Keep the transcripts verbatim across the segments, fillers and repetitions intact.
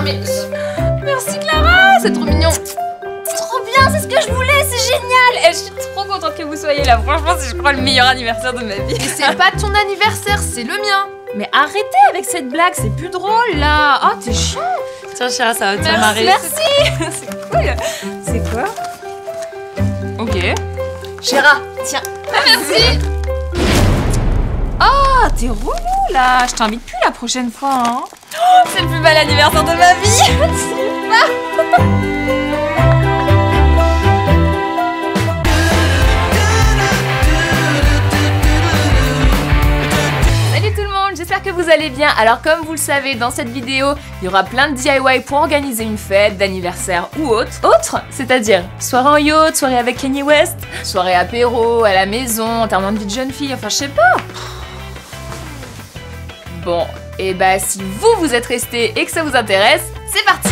mais... Merci Clara, c'est trop mignon. Trop bien, c'est ce que je voulais, c'est génial. Et je suis trop contente que vous soyez là. Franchement, c'est je crois le meilleur anniversaire de ma vie. Et c'est pas ton anniversaire, c'est le mien. Mais arrêtez avec cette blague, c'est plus drôle là. Oh, t'es chiant. Tiens chérie, ça va te faire marrer. Merci. C'est cool. C'est quoi? Ok. Chéra, tiens. Ah, merci. Oh, t'es relou là. Je t'invite plus la prochaine fois. Hein. Oh, c'est le plus bel anniversaire de ma vie. C'est pas. J'espère que vous allez bien. Alors comme vous le savez, dans cette vidéo, il y aura plein de D I Y pour organiser une fête, d'anniversaire ou autre. Autre, c'est-à-dire soirée en yacht, soirée avec Kanye West, soirée apéro, à la maison, enterrement de vie de jeune fille, enfin je sais pas. Bon, et bah si vous, vous êtes restés et que ça vous intéresse, c'est parti.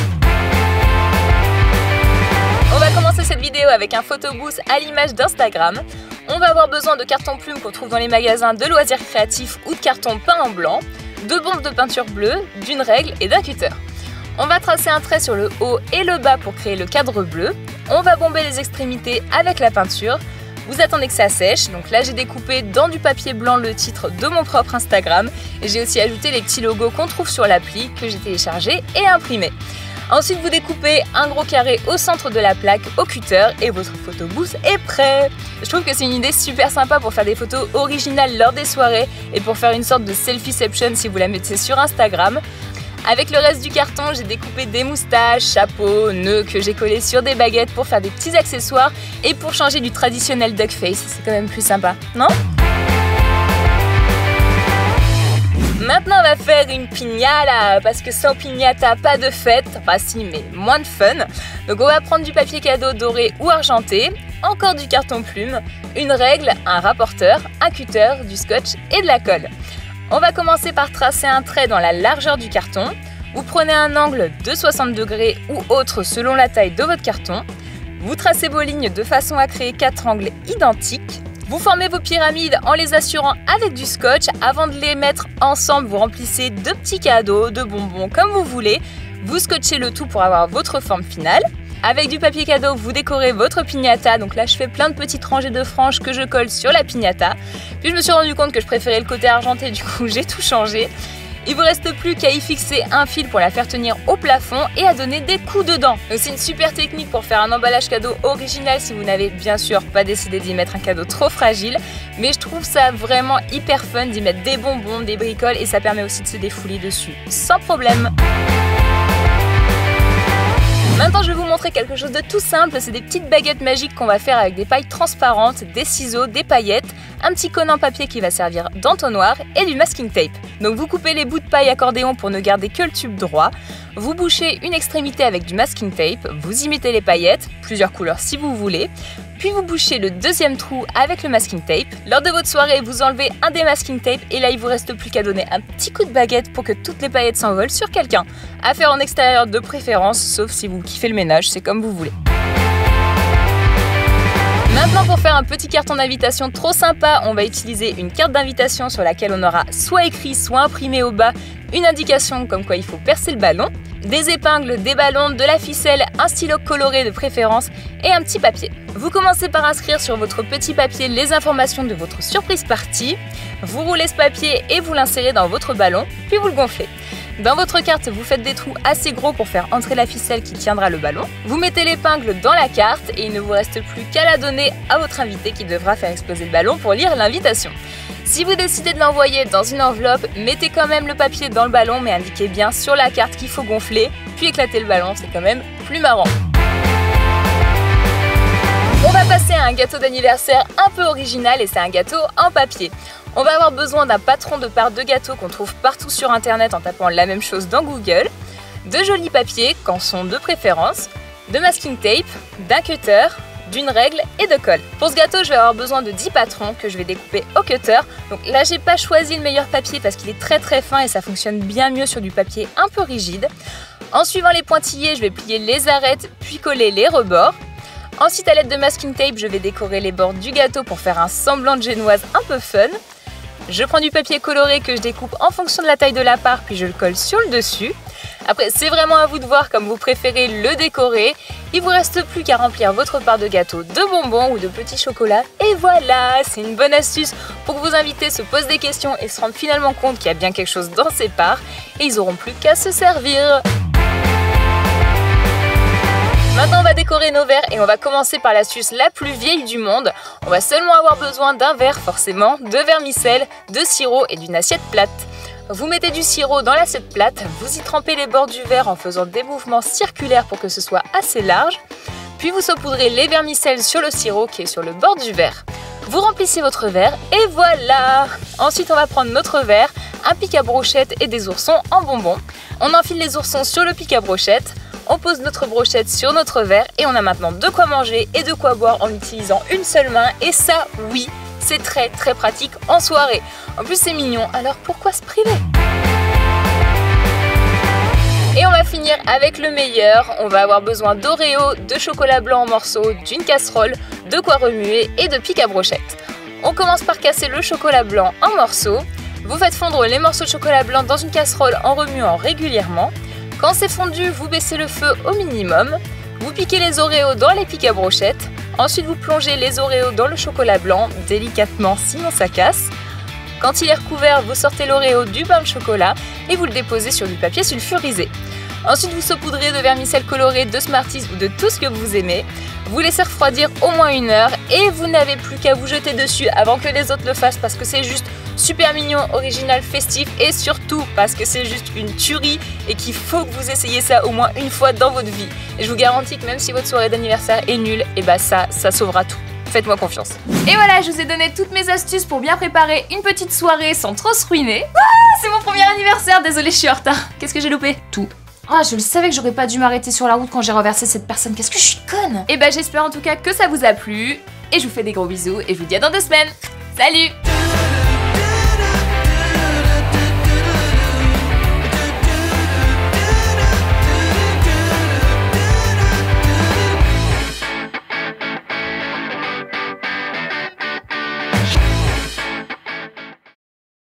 On va commencer cette vidéo avec un photobooth à l'image d'Instagram. On va avoir besoin de carton plume qu'on trouve dans les magasins de loisirs créatifs ou de carton peint en blanc, de bombes de peinture bleue, d'une règle et d'un cutter. On va tracer un trait sur le haut et le bas pour créer le cadre bleu. On va bomber les extrémités avec la peinture. Vous attendez que ça sèche. Donc là, j'ai découpé dans du papier blanc le titre de mon propre Instagram. Et j'ai aussi ajouté les petits logos qu'on trouve sur l'appli que j'ai téléchargé et imprimé. Ensuite, vous découpez un gros carré au centre de la plaque au cutter et votre photobooth est prêt. Je trouve que c'est une idée super sympa pour faire des photos originales lors des soirées et pour faire une sorte de selfieception si vous la mettez sur Instagram. Avec le reste du carton, j'ai découpé des moustaches, chapeaux, nœuds que j'ai collés sur des baguettes pour faire des petits accessoires et pour changer du traditionnel duck face. C'est quand même plus sympa, non ? Maintenant, on va faire une piñata, parce que sans piñata, pas de fête. Enfin si, mais moins de fun. Donc on va prendre du papier cadeau doré ou argenté, encore du carton plume, une règle, un rapporteur, un cutter, du scotch et de la colle. On va commencer par tracer un trait dans la largeur du carton. Vous prenez un angle de soixante degrés ou autre selon la taille de votre carton. Vous tracez vos lignes de façon à créer quatre angles identiques. Vous formez vos pyramides en les assurant avec du scotch. Avant de les mettre ensemble, vous remplissez de petits cadeaux, de bonbons comme vous voulez. Vous scotchez le tout pour avoir votre forme finale. Avec du papier cadeau, vous décorez votre piñata. Donc là, je fais plein de petites rangées de franges que je colle sur la piñata. Puis je me suis rendu compte que je préférais le côté argenté, du coup j'ai tout changé. Il vous reste plus qu'à y fixer un fil pour la faire tenir au plafond et à donner des coups dedans. Donc c'est une super technique pour faire un emballage cadeau original si vous n'avez bien sûr pas décidé d'y mettre un cadeau trop fragile. Mais je trouve ça vraiment hyper fun d'y mettre des bonbons, des bricoles et ça permet aussi de se défouler dessus sans problème. Maintenant, je vais vous montrer quelque chose de tout simple. C'est des petites baguettes magiques qu'on va faire avec des pailles transparentes, des ciseaux, des paillettes, un petit cône en papier qui va servir d'entonnoir et du masking tape. Donc vous coupez les bouts de paille accordéon pour ne garder que le tube droit. Vous bouchez une extrémité avec du masking tape, vous y mettez les paillettes, plusieurs couleurs si vous voulez. Puis vous bouchez le deuxième trou avec le masking tape. Lors de votre soirée, vous enlevez un des masking tape et là, il vous reste plus qu'à donner un petit coup de baguette pour que toutes les paillettes s'envolent sur quelqu'un. À faire en extérieur de préférence, sauf si vous kiffez le ménage, c'est comme vous voulez. Maintenant, pour faire un petit carton d'invitation trop sympa, on va utiliser une carte d'invitation sur laquelle on aura soit écrit, soit imprimé au bas une indication comme quoi il faut percer le ballon, des épingles, des ballons, de la ficelle, un stylo coloré de préférence et un petit papier. Vous commencez par inscrire sur votre petit papier les informations de votre surprise party. Vous roulez ce papier et vous l'insérez dans votre ballon, puis vous le gonflez. Dans votre carte, vous faites des trous assez gros pour faire entrer la ficelle qui tiendra le ballon. Vous mettez l'épingle dans la carte et il ne vous reste plus qu'à la donner à votre invité qui devra faire exploser le ballon pour lire l'invitation. Si vous décidez de l'envoyer dans une enveloppe, mettez quand même le papier dans le ballon mais indiquez bien sur la carte qu'il faut gonfler, puis éclater le ballon, c'est quand même plus marrant. On va passer à un gâteau d'anniversaire un peu original et c'est un gâteau en papier. On va avoir besoin d'un patron de part de gâteau qu'on trouve partout sur internet en tapant la même chose dans Google, de jolis papiers, canson de préférence, de masking tape, d'un cutter, d'une règle et de colle. Pour ce gâteau, je vais avoir besoin de dix patrons que je vais découper au cutter. Donc là, j'ai pas choisi le meilleur papier parce qu'il est très très fin et ça fonctionne bien mieux sur du papier un peu rigide. En suivant les pointillés, je vais plier les arêtes puis coller les rebords. Ensuite, à l'aide de masking tape, je vais décorer les bords du gâteau pour faire un semblant de génoise un peu fun. Je prends du papier coloré que je découpe en fonction de la taille de la part, puis je le colle sur le dessus. Après, c'est vraiment à vous de voir comme vous préférez le décorer. Il vous reste plus qu'à remplir votre part de gâteau de bonbons ou de petits chocolats. Et voilà, c'est une bonne astuce pour que vos invités se posent des questions et se rendent finalement compte qu'il y a bien quelque chose dans ces parts. Et ils n'auront plus qu'à se servir. Maintenant, on va décorer nos verres et on va commencer par l'astuce la plus vieille du monde. On va seulement avoir besoin d'un verre, forcément, de vermicelle, de sirop et d'une assiette plate. Vous mettez du sirop dans l'assiette plate, vous y trempez les bords du verre en faisant des mouvements circulaires pour que ce soit assez large. Puis vous saupoudrez les vermicelles sur le sirop qui est sur le bord du verre. Vous remplissez votre verre et voilà! Ensuite, on va prendre notre verre, un pic à brochette et des oursons en bonbons. On enfile les oursons sur le pic à brochette. On pose notre brochette sur notre verre et on a maintenant de quoi manger et de quoi boire en utilisant une seule main. Et ça, oui, c'est très très pratique en soirée. En plus, c'est mignon, alors pourquoi se priver? Et on va finir avec le meilleur. On va avoir besoin d'Oreo, de chocolat blanc en morceaux, d'une casserole, de quoi remuer et de pic à brochette. On commence par casser le chocolat blanc en morceaux. Vous faites fondre les morceaux de chocolat blanc dans une casserole en remuant régulièrement. Quand c'est fondu, vous baissez le feu au minimum. Vous piquez les Oreos dans les pics à brochette. Ensuite, vous plongez les Oreos dans le chocolat blanc, délicatement, sinon ça casse. Quand il est recouvert, vous sortez l'Oreo du pain de chocolat et vous le déposez sur du papier sulfurisé. Ensuite, vous saupoudrez de vermicelle colorée, de Smarties ou de tout ce que vous aimez. Vous laissez refroidir au moins une heure et vous n'avez plus qu'à vous jeter dessus avant que les autres le fassent parce que c'est juste super mignon, original, festif et surtout parce que c'est juste une tuerie et qu'il faut que vous essayiez ça au moins une fois dans votre vie. Et je vous garantis que même si votre soirée d'anniversaire est nulle, et bah ça, ça sauvera tout. Faites-moi confiance. Et voilà, je vous ai donné toutes mes astuces pour bien préparer une petite soirée sans trop se ruiner. Ah, c'est mon premier anniversaire, désolée, je suis en retard. Qu'est-ce que j'ai loupé? Tout. Ah, je le savais que j'aurais pas dû m'arrêter sur la route quand j'ai renversé cette personne. Qu'est-ce que je suis conne! Et bah, j'espère en tout cas que ça vous a plu. Et je vous fais des gros bisous et je vous dis à dans deux semaines. Salut!